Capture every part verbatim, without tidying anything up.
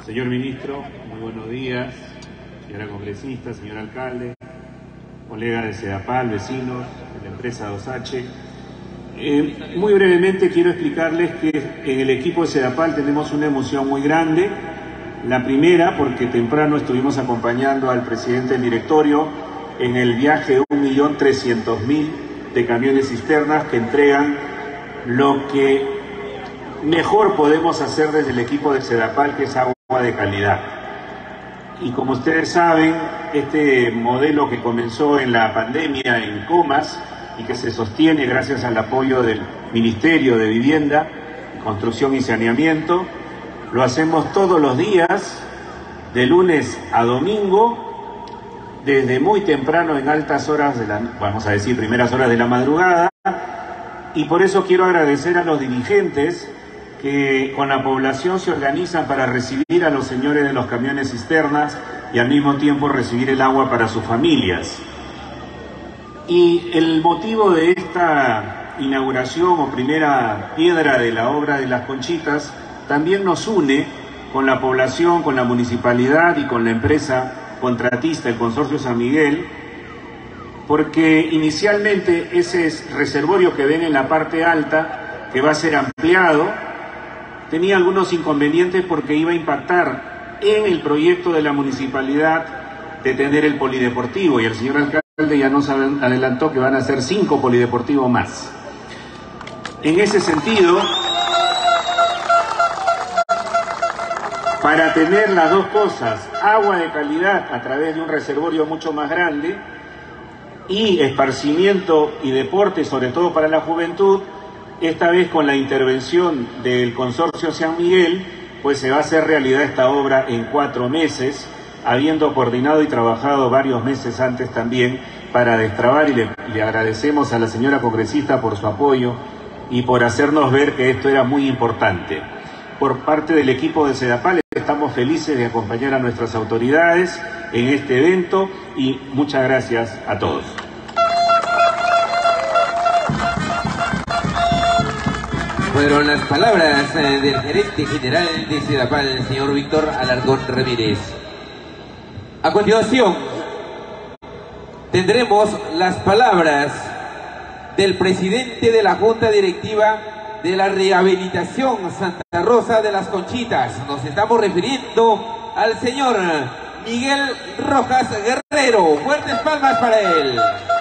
Señor Ministro, muy buenos días, señora congresista, señor alcalde, colegas de Sedapal, vecinos de la empresa dos H. Eh, muy brevemente quiero explicarles que en el equipo de Sedapal tenemos una emoción muy grande. La primera, porque temprano estuvimos acompañando al presidente del directorio en el viaje de un millón trescientos mil de camiones cisternas que entregan lo que mejor podemos hacer desde el equipo de Sedapal, que es agua de calidad. Y como ustedes saben, este modelo que comenzó en la pandemia en Comas y que se sostiene gracias al apoyo del Ministerio de Vivienda, Construcción y Saneamiento, lo hacemos todos los días, de lunes a domingo, desde muy temprano en altas horas de la, vamos a decir, primeras horas de la madrugada, y por eso quiero agradecer a los dirigentes que con la población se organizan para recibir a los señores de los camiones cisternas y al mismo tiempo recibir el agua para sus familias. Y el motivo de esta inauguración o primera piedra de la obra de las Conchitas también nos une con la población, con la municipalidad y con la empresa contratista, el Consorcio San Miguel, porque inicialmente ese reservorio que ven en la parte alta, que va a ser ampliado, tenía algunos inconvenientes porque iba a impactar en el proyecto de la municipalidad de tener el polideportivo, y el señor alcalde ya nos adelantó que van a ser cinco polideportivos más. En ese sentido, para tener las dos cosas, agua de calidad a través de un reservorio mucho más grande y esparcimiento y deporte, sobre todo para la juventud, esta vez con la intervención del Consorcio San Miguel, pues se va a hacer realidad esta obra en cuatro meses, habiendo coordinado y trabajado varios meses antes también para destrabar, y le, le agradecemos a la señora congresista por su apoyo y por hacernos ver que esto era muy importante. Por parte del equipo de Sedapal estamos felices de acompañar a nuestras autoridades en este evento y muchas gracias a todos. Fueron las palabras eh, del gerente general de Sedapal, el señor Víctor Alarcón Ramírez. A continuación, tendremos las palabras del presidente de la Junta Directiva de la Rehabilitación Santa Rosa de las Conchitas. Nos estamos refiriendo al señor Miguel Rojas Guerrero. Fuertes palmas para él.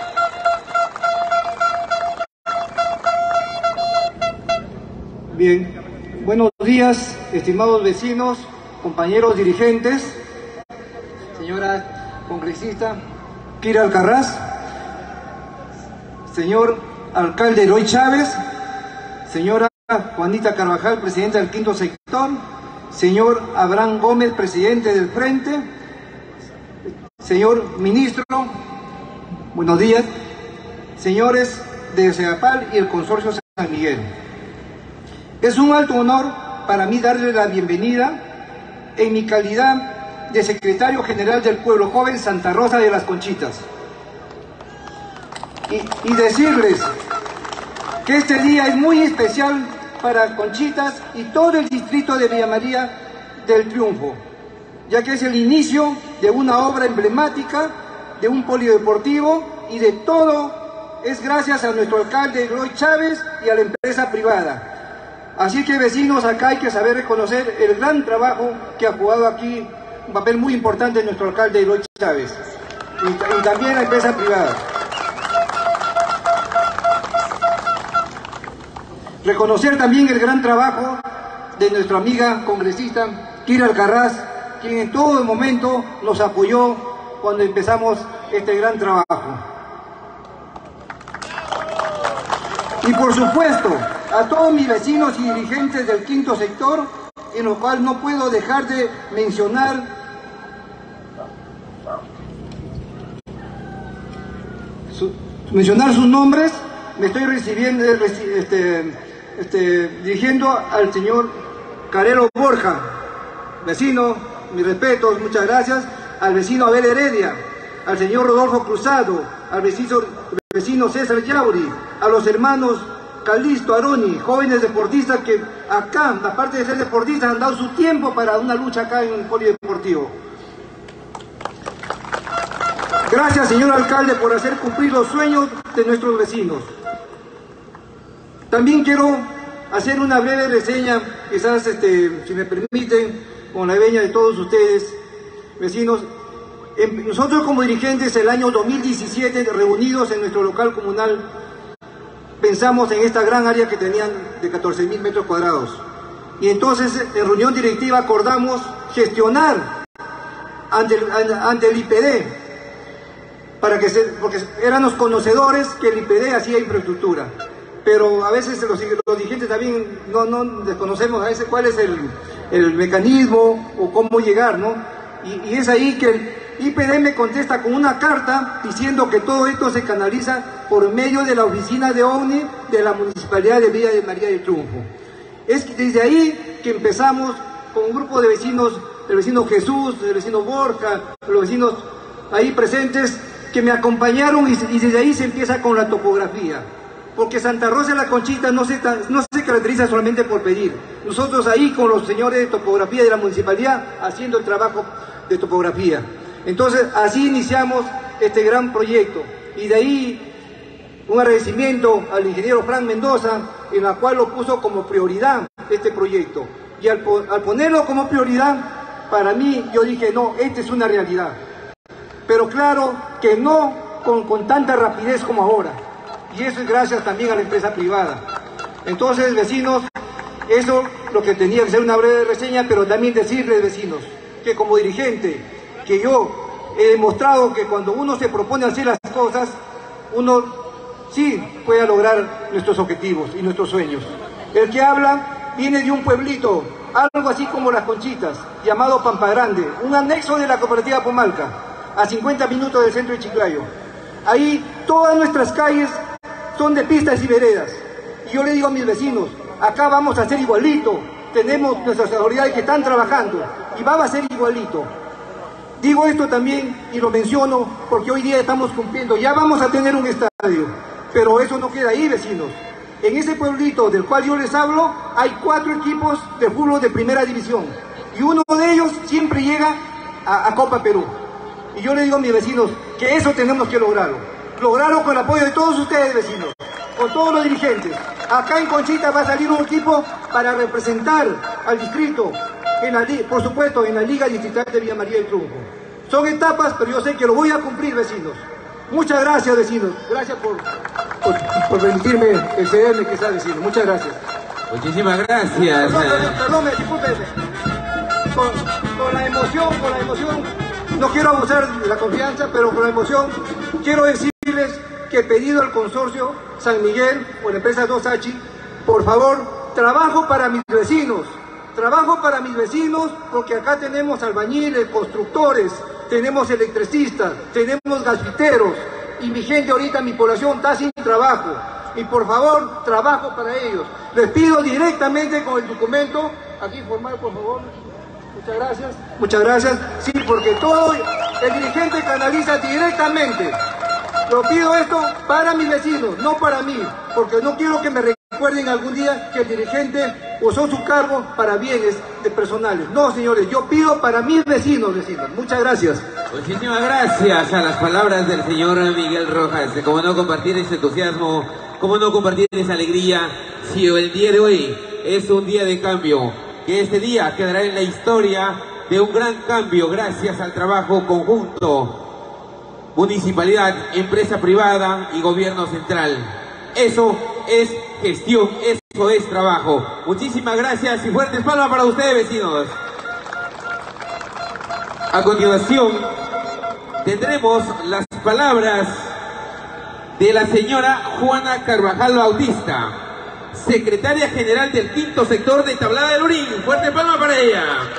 Bien, buenos días, estimados vecinos, compañeros dirigentes, señora congresista Kira Alcarraz, señor alcalde Eloy Chávez, señora Juanita Carvajal, presidenta del quinto sector, señor Abraham Gómez, presidente del Frente, señor ministro, buenos días, señores de Sedapal y el Consorcio San Miguel. Es un alto honor para mí darle la bienvenida en mi calidad de secretario general del Pueblo Joven Santa Rosa de las Conchitas. Y, y decirles que este día es muy especial para Conchitas y todo el distrito de Villa María del Triunfo, ya que es el inicio de una obra emblemática, de un polideportivo, y de todo es gracias a nuestro alcalde Eloy Chávez y a la empresa privada. Así que, vecinos, acá hay que saber reconocer el gran trabajo que ha jugado aquí, un papel muy importante en nuestro alcalde Eloy Chávez, y, y también la empresa privada. Reconocer también el gran trabajo de nuestra amiga congresista Kira Alcarraz, quien en todo momento nos apoyó cuando empezamos este gran trabajo. Y por supuesto, a todos mis vecinos y dirigentes del quinto sector, en lo cual no puedo dejar de mencionar su, mencionar sus nombres. Me estoy recibiendo, este, este, dirigiendo al señor Carelo Borja, vecino, mis respetos, muchas gracias, al vecino Abel Heredia, al señor Rodolfo Cruzado, al vecino, vecino César Yauri, a los hermanos Calisto, Aroni, jóvenes deportistas que acá, aparte de ser deportistas, han dado su tiempo para una lucha acá en el polideportivo. Gracias, señor alcalde, por hacer cumplir los sueños de nuestros vecinos. También quiero hacer una breve reseña, quizás, este, si me permiten, con la veña de todos ustedes, vecinos. Nosotros como dirigentes el año dos mil diecisiete, reunidos en nuestro local comunal, pensamos en esta gran área que tenían de catorce mil metros cuadrados. Y entonces en reunión directiva acordamos gestionar ante el, ante el I P D, para que se, porque éramos conocedores que el I P D hacía infraestructura. Pero a veces los, los dirigentes también no, no desconocemos a veces cuál es el, el mecanismo o cómo llegar, ¿no? Y, y es ahí que el I P D me contesta con una carta diciendo que todo esto se canaliza por medio de la oficina de OVNI de la Municipalidad de Villa de María del Triunfo. Es desde ahí que empezamos con un grupo de vecinos, el vecino Jesús, el vecino Borja, los vecinos ahí presentes, que me acompañaron y, y desde ahí se empieza con la topografía. Porque Santa Rosa de la Conchita no se, no se caracteriza solamente por pedir. Nosotros ahí con los señores de topografía de la municipalidad haciendo el trabajo de topografía. Entonces así iniciamos este gran proyecto. Y de ahí un agradecimiento al ingeniero Frank Mendoza, en la cual lo puso como prioridad este proyecto. Y al, al ponerlo como prioridad, para mí yo dije, no, esta es una realidad. Pero claro que no con, con tanta rapidez como ahora. Y eso es gracias también a la empresa privada. Entonces, vecinos, eso es lo que tenía que ser una breve reseña, pero también decirles, vecinos, que como dirigente, que yo he demostrado que cuando uno se propone hacer las cosas, uno sí puede lograr nuestros objetivos y nuestros sueños. El que habla viene de un pueblito, algo así como Las Conchitas, llamado Pampa Grande, un anexo de la cooperativa Pomalca, a cincuenta minutos del centro de Chiclayo. Ahí todas nuestras calles son de pistas y veredas. Y yo le digo a mis vecinos, acá vamos a hacer igualito. Tenemos nuestras autoridades que están trabajando y va a ser igualito. Digo esto también y lo menciono porque hoy día estamos cumpliendo, ya vamos a tener un estadio. Pero eso no queda ahí, vecinos. En ese pueblito del cual yo les hablo, hay cuatro equipos de fútbol de primera división. Y uno de ellos siempre llega a, a Copa Perú. Y yo le digo a mis vecinos que eso tenemos que lograrlo. Lograrlo con el apoyo de todos ustedes, vecinos, con todos los dirigentes. Acá en Conchita va a salir un equipo para representar al distrito, en la, por supuesto, en la Liga Distrital de Villa María del Triunfo. Son etapas, pero yo sé que lo voy a cumplir, vecinos. Muchas gracias, vecinos. Gracias por, por, por permitirme excederme, que sea, vecinos. Muchas gracias. Muchísimas gracias. Perdón, perdón, perdón, discúlpenme. Con, con la emoción, con la emoción, no quiero abusar de la confianza, pero con la emoción quiero decirles que he pedido al consorcio San Miguel o la empresa dos H, por favor, trabajo para mis vecinos, trabajo para mis vecinos, porque acá tenemos albañiles, constructores, tenemos electricistas, tenemos gasfiteros, y mi gente ahorita, mi población está sin trabajo, y por favor, trabajo para ellos. Les pido directamente con el documento, aquí formal, por favor. Muchas gracias. Muchas gracias. Sí, porque todo el dirigente canaliza directamente. Lo pido esto para mis vecinos, no para mí, porque no quiero que me recuerden algún día que el dirigente usó su cargo para bienes de personales. No, señores, yo pido para mis vecinos, vecinos. Muchas gracias. Muchísimas gracias a las palabras del señor Miguel Rojas. Cómo no compartir ese entusiasmo, cómo no compartir esa alegría, si el día de hoy es un día de cambio, que este día quedará en la historia de un gran cambio gracias al trabajo conjunto, municipalidad, empresa privada y gobierno central. Eso es gestión, eso es trabajo. Muchísimas gracias y fuertes palmas para ustedes, vecinos. A continuación tendremos las palabras de la señora Juana Carvajal Bautista, secretaria general del quinto sector de Tablada del Urín. Fuerte palma para ella.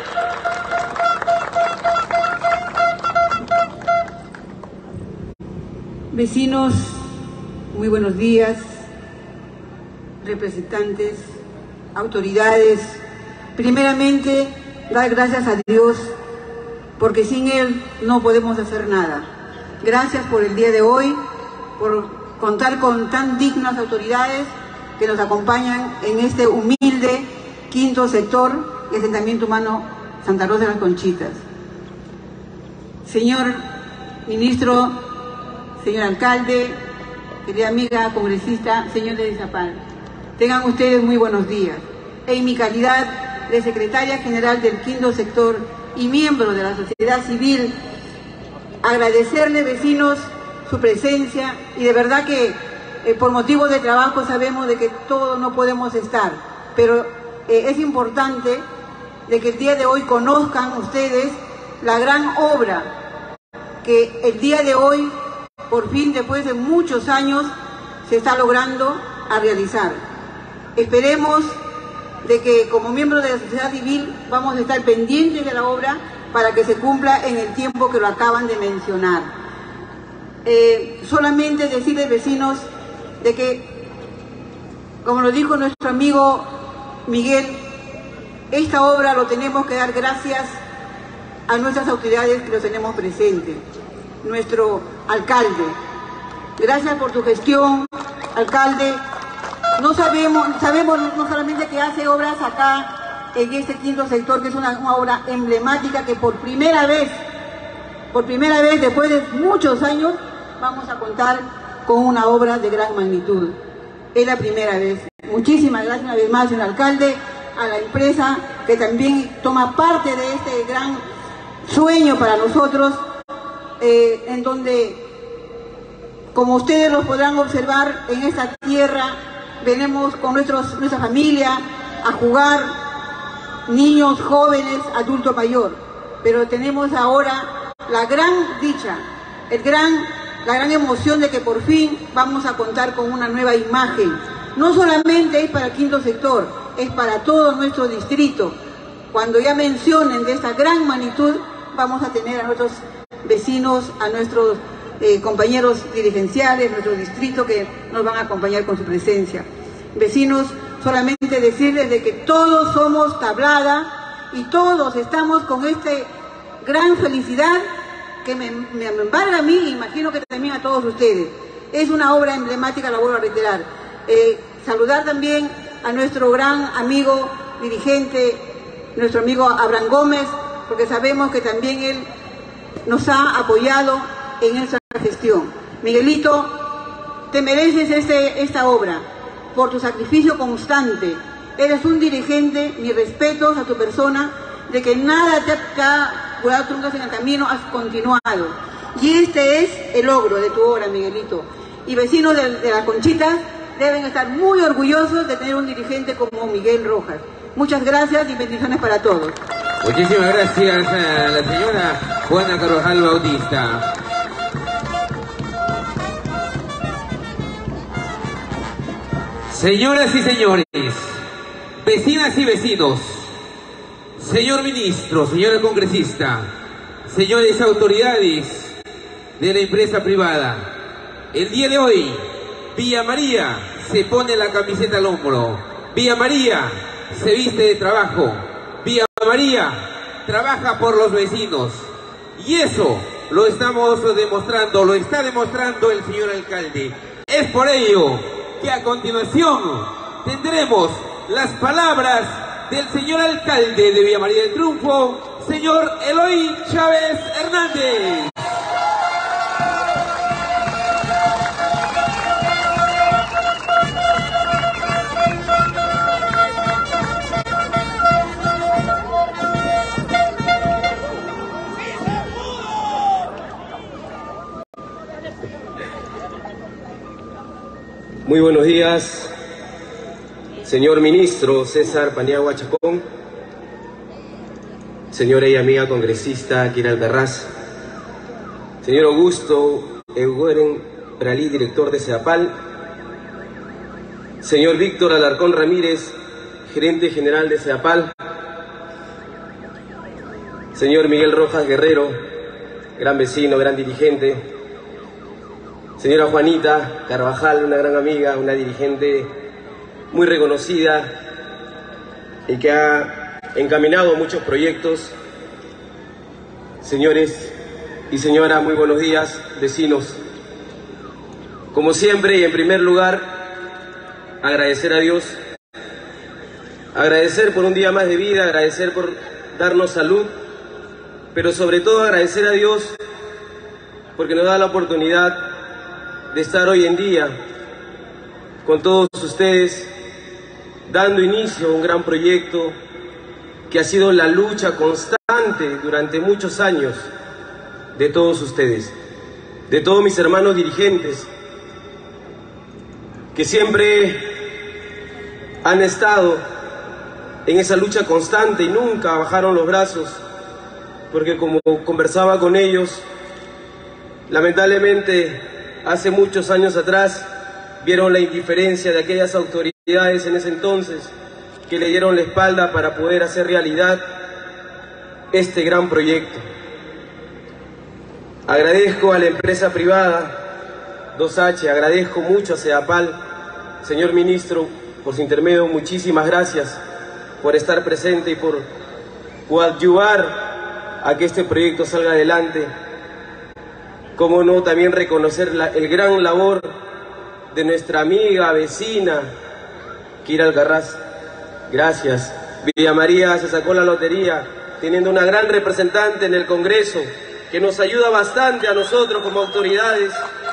Vecinos, muy buenos días, representantes, autoridades. Primeramente, dar gracias a Dios, porque sin Él no podemos hacer nada. Gracias por el día de hoy, por contar con tan dignas autoridades que nos acompañan en este humilde quinto sector y asentamiento humano Santa Rosa de las Conchitas. Señor ministro, señor alcalde, querida amiga congresista, señor de Izapal, tengan ustedes muy buenos días. En mi calidad de secretaria general del quinto sector y miembro de la sociedad civil, agradecerle, vecinos, su presencia, y de verdad que eh, por motivos de trabajo sabemos de que todos no podemos estar, pero eh, es importante de que el día de hoy conozcan ustedes la gran obra que el día de hoy, por fin, después de muchos años, se está logrando a realizar. Esperemos de que como miembros de la sociedad civil vamos a estar pendientes de la obra para que se cumpla en el tiempo que lo acaban de mencionar. Eh, solamente decirles, vecinos, de que, como lo dijo nuestro amigo Miguel, esta obra lo tenemos que dar gracias a nuestras autoridades que lo tenemos presentes. Nuestro alcalde, gracias por tu gestión, alcalde. No sabemos, sabemos no solamente que hace obras acá en este quinto sector, que es una, una obra emblemática que por primera vez, por primera vez después de muchos años, vamos a contar con una obra de gran magnitud. Es la primera vez. Muchísimas gracias una vez más, señor alcalde, a la empresa que también toma parte de este gran sueño para nosotros, eh, en donde, como ustedes lo podrán observar, en esta tierra venimos con nuestros, nuestra familia a jugar, niños, jóvenes, adulto mayor, pero tenemos ahora la gran dicha, el gran, la gran emoción de que por fin vamos a contar con una nueva imagen. No solamente es para el quinto sector, es para todo nuestro distrito. Cuando ya mencionen de esta gran magnitud, vamos a tener a nuestros vecinos, a nuestros eh, compañeros dirigenciales, nuestro distrito, que nos van a acompañar con su presencia. Vecinos, solamente decirles de que todos somos tablada y todos estamos con esta gran felicidad que me, me embarga a mí y imagino que también a todos ustedes. Es una obra emblemática, la vuelvo a reiterar. Eh, saludar también a nuestro gran amigo dirigente, nuestro amigo Abraham Gómez, porque sabemos que también él nos ha apoyado en esa gestión. Miguelito, te mereces este, esta obra por tu sacrificio constante. Eres un dirigente, mis respetos a tu persona, de que nada te ha cuidado truncas en el camino, has continuado. Y este es el logro de tu obra, Miguelito. Y vecinos de, de las Conchitas deben estar muy orgullosos de tener un dirigente como Miguel Rojas. Muchas gracias y bendiciones para todos. Muchísimas gracias a la señora Juana Carvajal Bautista. Señoras y señores, vecinas y vecinos, señor ministro, señora congresista, señores autoridades de la empresa privada, el día de hoy, Villa María se pone la camiseta al hombro, Villa María se viste de trabajo, Villa María trabaja por los vecinos, y eso lo estamos demostrando, lo está demostrando el señor alcalde. Es por ello que a continuación tendremos las palabras del señor alcalde de Villa María del Triunfo, señor Eloy Chávez Hernández. Muy buenos días, señor ministro César Paniagua Chacón, señora y amiga congresista Kira Alcarraz, señor Augusto Egueren Pralí, director de SEDAPAL, señor Víctor Alarcón Ramírez, gerente general de SEDAPAL, señor Miguel Rojas Guerrero, gran vecino, gran dirigente, señora Juanita Carvajal, una gran amiga, una dirigente muy reconocida y que ha encaminado muchos proyectos. Señores y señoras, muy buenos días, vecinos. Como siempre y en primer lugar, agradecer a Dios, agradecer por un día más de vida, agradecer por darnos salud, pero sobre todo agradecer a Dios porque nos da la oportunidad de estar hoy en día con todos ustedes, dando inicio a un gran proyecto que ha sido la lucha constante durante muchos años de todos ustedes, de todos mis hermanos dirigentes, que siempre han estado en esa lucha constante y nunca bajaron los brazos, porque como conversaba con ellos, lamentablemente hace muchos años atrás vieron la indiferencia de aquellas autoridades en ese entonces que le dieron la espalda para poder hacer realidad este gran proyecto. Agradezco a la empresa privada dos H, agradezco mucho a SEDAPAL. Señor Ministro, por su intermedio, muchísimas gracias por estar presente y por coadyuvar a que este proyecto salga adelante. Cómo no, también reconocer la, el gran labor de nuestra amiga, vecina, Kira Algarraz. Gracias. Villa María se sacó la lotería, teniendo una gran representante en el Congreso, que nos ayuda bastante a nosotros como autoridades,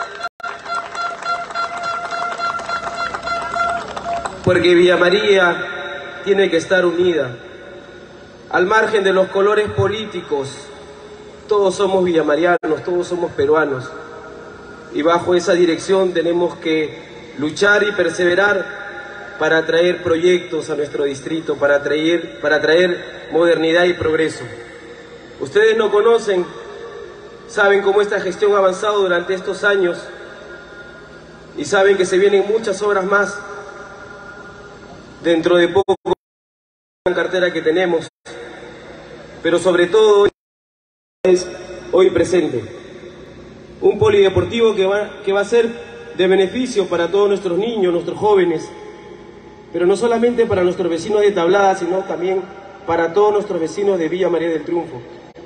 porque Villa María tiene que estar unida. Al margen de los colores políticos, todos somos villamarianos, todos somos peruanos, y bajo esa dirección tenemos que luchar y perseverar para traer proyectos a nuestro distrito, para traer, para traer modernidad y progreso. Ustedes no conocen, saben cómo esta gestión ha avanzado durante estos años y saben que se vienen muchas obras más dentro de poco en la cartera que tenemos, pero sobre todo es hoy presente. Un polideportivo que va, que va a ser de beneficio para todos nuestros niños, nuestros jóvenes, pero no solamente para nuestros vecinos de Tablada, sino también para todos nuestros vecinos de Villa María del Triunfo.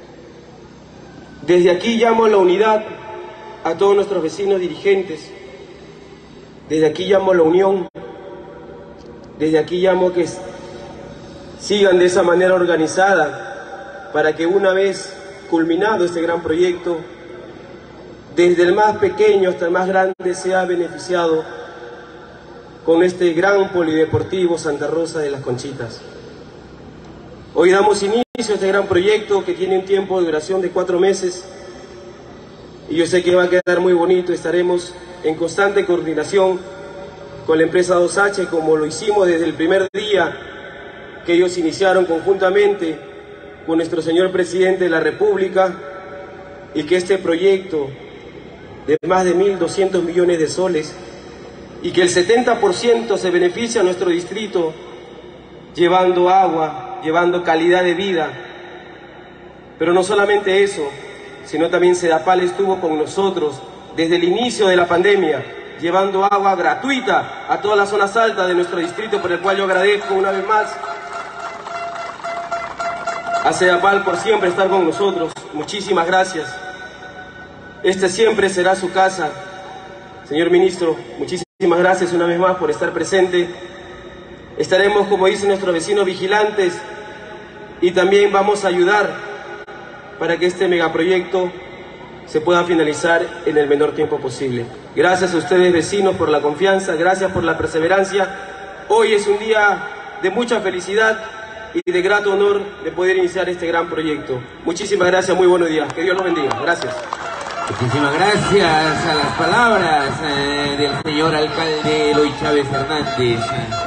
Desde aquí llamo a la unidad a todos nuestros vecinos dirigentes, desde aquí llamo a la unión, desde aquí llamo a que sigan de esa manera organizada para que una vez culminado este gran proyecto, desde el más pequeño hasta el más grande sea beneficiado con este gran polideportivo Santa Rosa de las Conchitas. Hoy damos inicio a este gran proyecto que tiene un tiempo de duración de cuatro meses y yo sé que va a quedar muy bonito. Estaremos en constante coordinación con la empresa dos H, como lo hicimos desde el primer día que ellos iniciaron conjuntamente con nuestro señor presidente de la República, y que este proyecto de más de mil doscientos millones de soles y que el setenta por ciento se beneficia a nuestro distrito, llevando agua, llevando calidad de vida. Pero no solamente eso, sino también SEDAPAL estuvo con nosotros desde el inicio de la pandemia, llevando agua gratuita a todas las zonas altas de nuestro distrito, por el cual yo agradezco una vez más a SEDAPAL por siempre estar con nosotros. Muchísimas gracias. Este siempre será su casa. Señor Ministro, muchísimas gracias una vez más por estar presente. Estaremos, como dicen nuestros vecinos, vigilantes, y también vamos a ayudar para que este megaproyecto se pueda finalizar en el menor tiempo posible. Gracias a ustedes, vecinos, por la confianza, gracias por la perseverancia. Hoy es un día de mucha felicidad y de grato honor de poder iniciar este gran proyecto. Muchísimas gracias, muy buenos días. Que Dios los bendiga. Gracias. Muchísimas gracias a las palabras eh, del señor alcalde Eloy Chávez Hernández.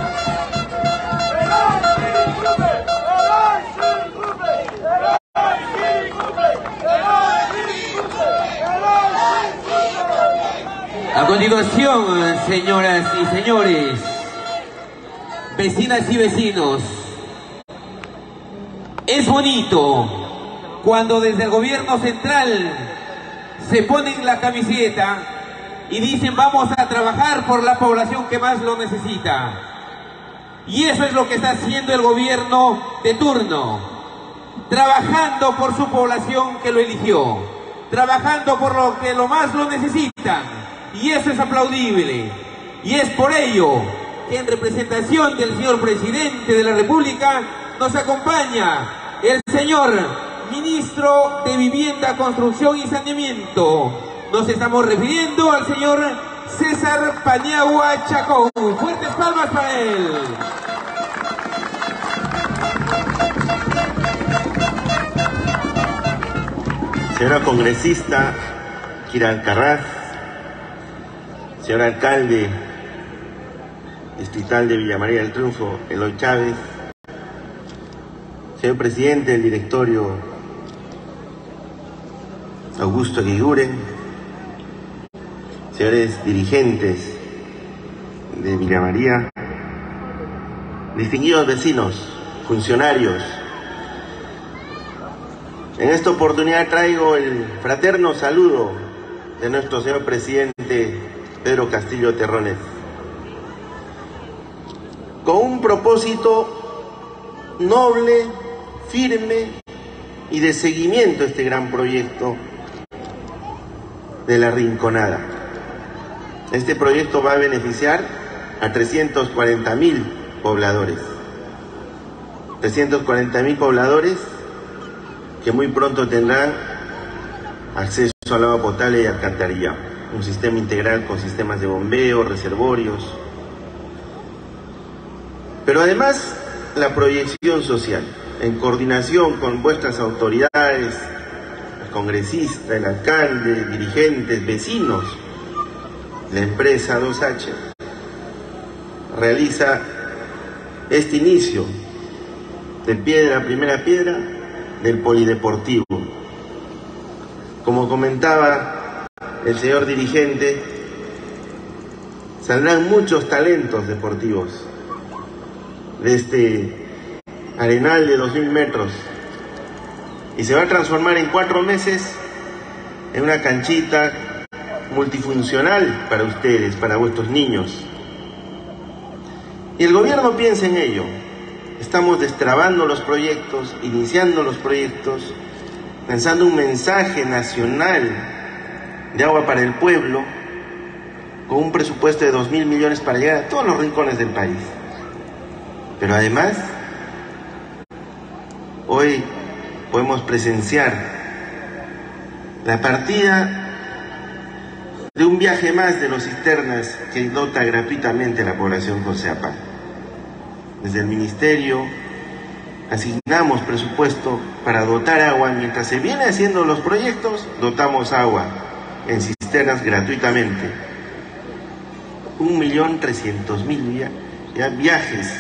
A continuación, señoras y señores, vecinas y vecinos, es bonito cuando desde el gobierno central se ponen la camiseta y dicen vamos a trabajar por la población que más lo necesita. Y eso es lo que está haciendo el gobierno de turno, trabajando por su población que lo eligió, trabajando por lo que lo más lo necesitan. Y eso es aplaudible. Y es por ello que en representación del señor Presidente de la República nos acompaña el señor Ministro de Vivienda, Construcción y Saneamiento. Nos estamos refiriendo al señor César Paniagua Chacón. Fuertes palmas para él. Señora congresista Kira Alcaraz, señor alcalde distrital de Villa María del Triunfo, Eloy Chávez, señor presidente del directorio, Augusto Guiguren, señores dirigentes de Villa María, distinguidos vecinos, funcionarios. En esta oportunidad traigo el fraterno saludo de nuestro señor presidente Pedro Castillo Terrones, con un propósito noble, firme y de seguimiento a este gran proyecto de La Rinconada. Este proyecto va a beneficiar a trescientos cuarenta mil pobladores. trescientos cuarenta mil pobladores que muy pronto tendrán acceso al agua potable y alcantarillado. Un sistema integral con sistemas de bombeo, reservorios. Pero además, la proyección social, en coordinación con vuestras autoridades, el congresista, el alcalde, dirigentes, vecinos, la empresa dos H, realiza este inicio de piedra, primera piedra, del polideportivo. Como comentaba el señor dirigente, saldrán muchos talentos deportivos de este arenal de dos mil metros y se va a transformar en cuatro meses en una canchita multifuncional para ustedes, para vuestros niños. Y el gobierno piensa en ello. Estamos destrabando los proyectos, iniciando los proyectos, lanzando un mensaje nacional de agua para el pueblo, con un presupuesto de dos mil millones para llegar a todos los rincones del país. Pero además, hoy podemos presenciar la partida de un viaje más de los cisternas que dota gratuitamente a la población con CEAPAL. Desde el Ministerio asignamos presupuesto para dotar agua. Mientras se viene haciendo los proyectos, dotamos agua en cisternas gratuitamente. Un millón trescientos mil ya viajes.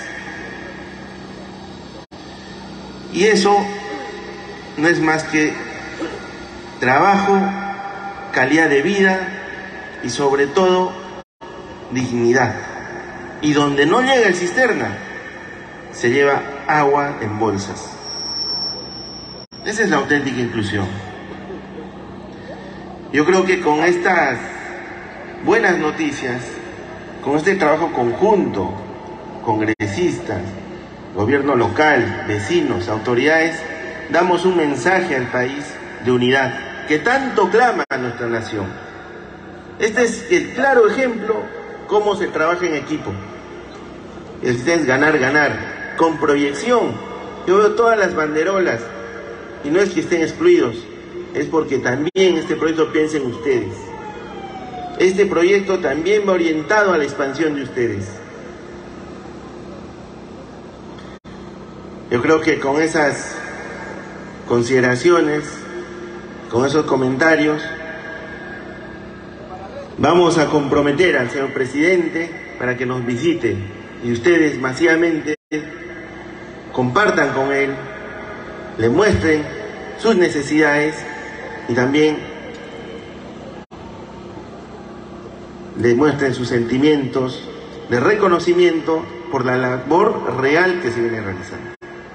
Y eso no es más que trabajo, calidad de vida y sobre todo dignidad. Y donde no llega el cisterna, se lleva agua en bolsas. Esa es la auténtica inclusión. Yo creo que con estas buenas noticias, con este trabajo conjunto, congresistas, gobierno local, vecinos, autoridades, damos un mensaje al país de unidad que tanto clama a nuestra nación. Este es el claro ejemplo cómo se trabaja en equipo. Este es ganar, ganar. Con proyección. Yo veo todas las banderolas y no es que estén excluidos, es porque también este proyecto piensa en ustedes. Este proyecto también va orientado a la expansión de ustedes. Yo creo que con esas consideraciones, con esos comentarios, vamos a comprometer al señor presidente para que nos visite y ustedes masivamente compartan con él, le muestren sus necesidades y también le muestren sus sentimientos de reconocimiento por la labor real que se viene realizando.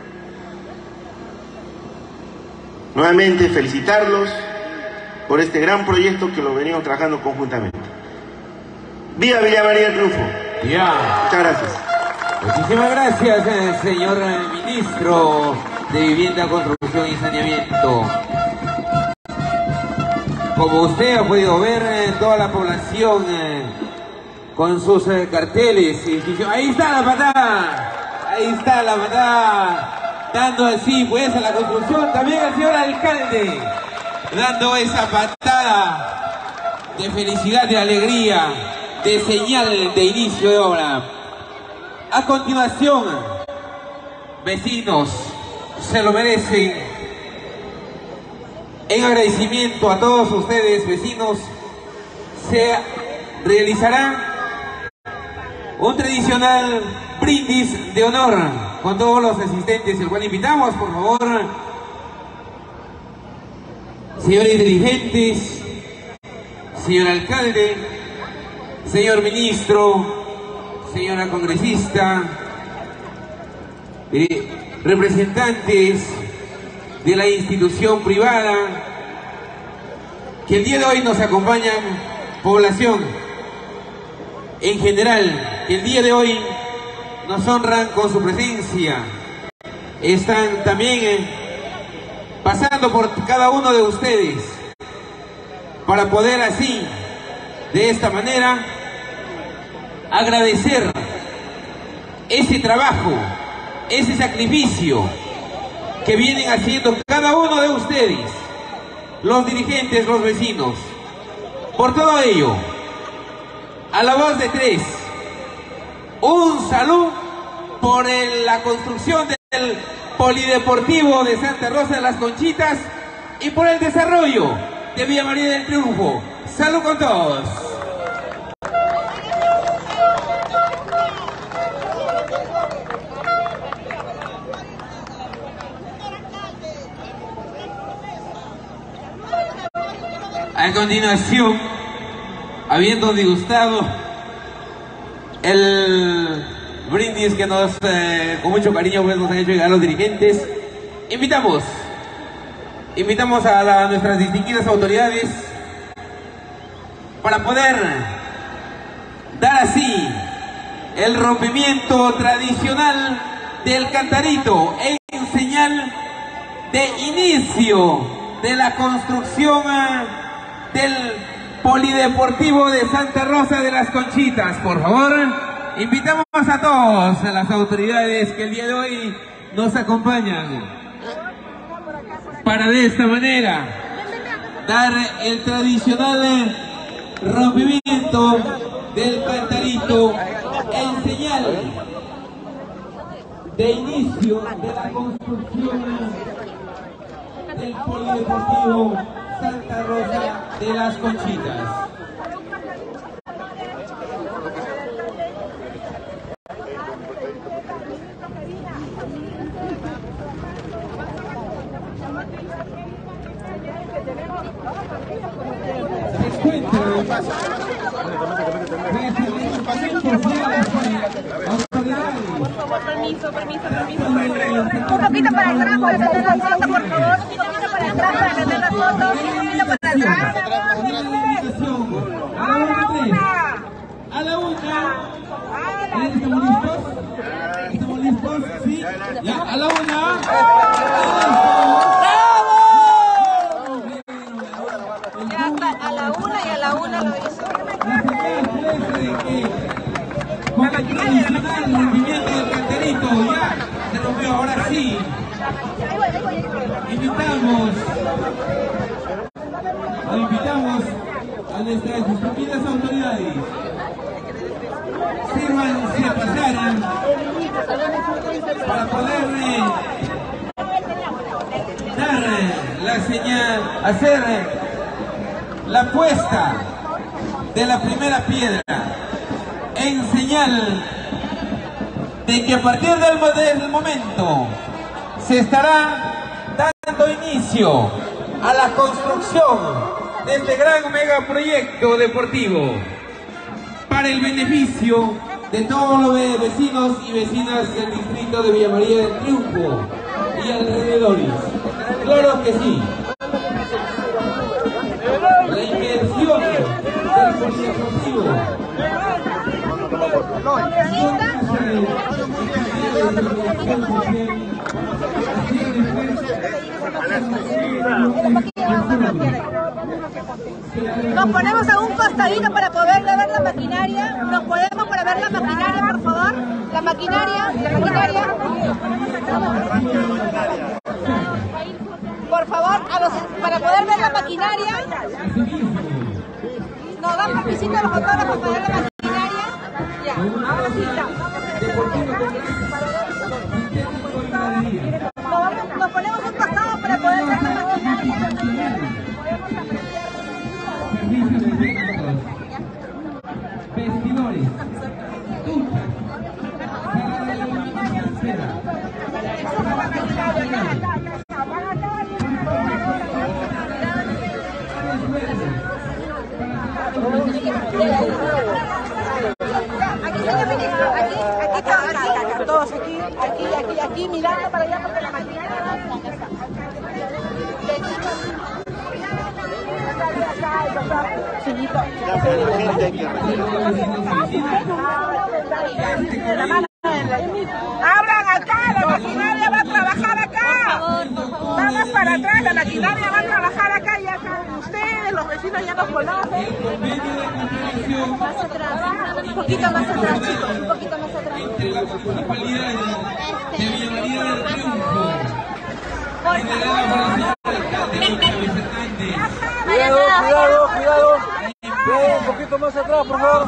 Nuevamente felicitarlos por este gran proyecto que lo venimos trabajando conjuntamente. ¡Viva Villa María del Triunfo! Ya. Muchas gracias. Muchísimas gracias, eh, señor eh, Ministro de Vivienda, Construcción y Saneamiento. Como usted ha podido ver, eh, toda la población eh, con sus eh, carteles. Ahí está la patada, ahí está la patada, dando así pues a la construcción. También el señor alcalde dando esa patada de felicidad, de alegría, de señal de inicio de obra. A continuación, vecinos, se lo merecen. En agradecimiento a todos ustedes, vecinos, se realizará un tradicional brindis de honor con todos los asistentes, el cual invitamos, por favor, señores dirigentes, señor alcalde, señor ministro, señora congresista, eh, representantes de la institución privada, que el día de hoy nos acompañan, población en general, que el día de hoy nos honran con su presencia. Están también eh, pasando por cada uno de ustedes para poder así, de esta manera, agradecer ese trabajo, ese sacrificio que vienen haciendo cada uno de ustedes, los dirigentes, los vecinos. Por todo ello, a la voz de tres, un saludo por el, la construcción del Polideportivo de Santa Rosa de las Conchitas y por el desarrollo de Villa María del Triunfo. ¡Salud con todos! A continuación, habiendo degustado el brindis que nos, eh, con mucho cariño pues, nos han hecho llegar los dirigentes, invitamos, invitamos a la, nuestras distinguidas autoridades para poder dar así el rompimiento tradicional del cantarito en señal de inicio de la construcción del Polideportivo de Santa Rosa de las Conchitas. Por favor, invitamos a todas las autoridades que el día de hoy nos acompañan para de esta manera dar el tradicional rompimiento del cantarito en señal de inicio de la construcción del Polideportivo Santa Rosa de las Conchitas. Permiso, permiso, permiso. Un poquito para atrás para hacer la foto, por favor. Un poquito para atrás para hacer la foto. Un poquito para atrás. A la una. A la una. ¿Estamos listos? ¿Estamos listos? Sí. Ya, a la una. A la una y a la una lo hizo. Con el tradicional rompimiento del cantarito, ya se rompió, ahora sí. Invitamos, invitamos a nuestras distinguidas autoridades. Sírvanse a pasar para poder dar la señal, hacer la puesta de la primera piedra, en señal de que a partir del, del momento se estará dando inicio a la construcción de este gran megaproyecto deportivo para el beneficio de todos los vecinos y vecinas del distrito de Villa María del Triunfo y alrededores. Claro que sí. La inversión del polideportivo nos ponemos a un costadito para poder ver la maquinaria. ¿Nos podemos para ver la maquinaria, por favor? La maquinaria, la maquinaria. Por favor, a los, para poder ver la maquinaria. Nos dan permisito a los fotógrafos para ver la maquinaria. Ya, ahora sí está. Nos, nos ponemos un costado para poder ver la maquinaria. Vestidores, duchas, sala de la financiera. Aquí, señor ministro, aquí, aquí, aquí, todos aquí, aquí, aquí, aquí, mirando para allá porque la maquinaria va. Abran acá, la maquinaria va a trabajar acá. Vamos para atrás, la maquinaria va a trabajar acá y acá. Ustedes, los vecinos ya nos conocen. Más atrás, un poquito más atrás, chicos, un poquito más atrás. Entre la municipalidad de Villa María del Triunfo. Cuidado, cuidado, cuidado. Cuidado, un poquito más atrás, por favor.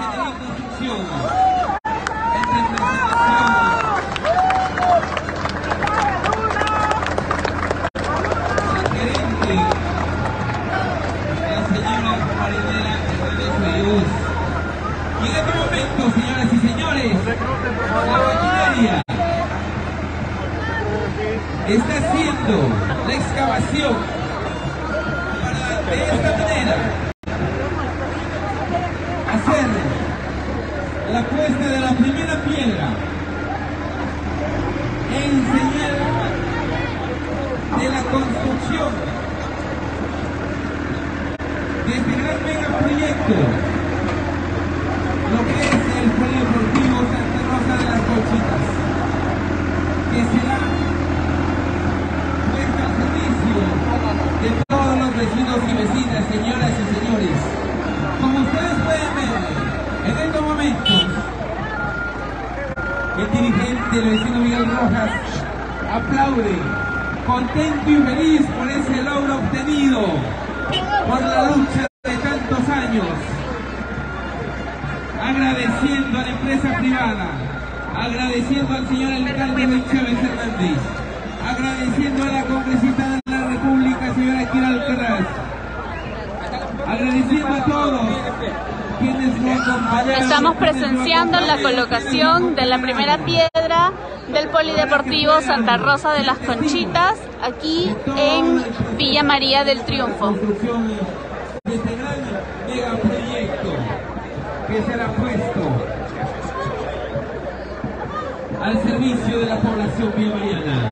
Y en este momento, señoras y señores, la maquinaria está haciendo la excavación para de esta manera hacer la puesta de la primera piedra en señal de la construcción de este gran megaproyecto, lo que es el Polideportivo Santa Rosa de las Conchitas, que será puesto al servicio de todos los vecinos y vecinas, señoras y señores. Como ustedes pueden ver, en estos momentos, el dirigente, el vecino Miguel Rojas, aplaude, contento y feliz por ese logro obtenido, por la lucha de tantos años, agradeciendo a la empresa privada, agradeciendo al señor alcalde Luis Chávez Hernández, agradeciendo a la congresista de la República, señora Kira Alcaraz, agradeciendo a todos quienes lo acompañaron. Estamos presenciando la colocación de la primera piedra del Polideportivo Santa Rosa de las Conchitas, aquí en Villa María del Triunfo. Este gran megaproyecto que será puesto al servicio de la población villamariana.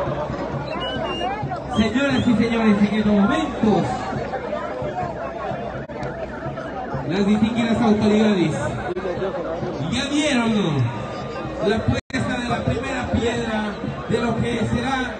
Señoras y señores, en estos momentos, las distinguidas autoridades ya vieron la puesta de la primera piedra de lo que será.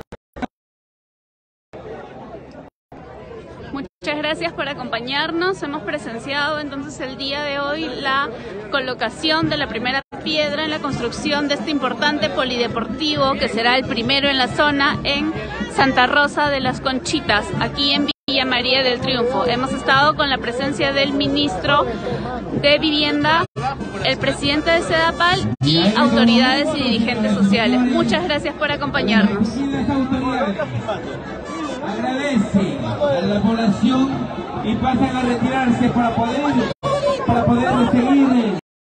Muchas gracias por acompañarnos. Hemos presenciado entonces el día de hoy la colocación de la primera piedra en la construcción de este importante polideportivo que será el primero en la zona en Santa Rosa de las Conchitas, aquí en Villa María del Triunfo. Hemos estado con la presencia del ministro de Vivienda, el presidente de SEDAPAL y autoridades y dirigentes sociales. Muchas gracias por acompañarnos. Agradece a la población y pasan a retirarse para poder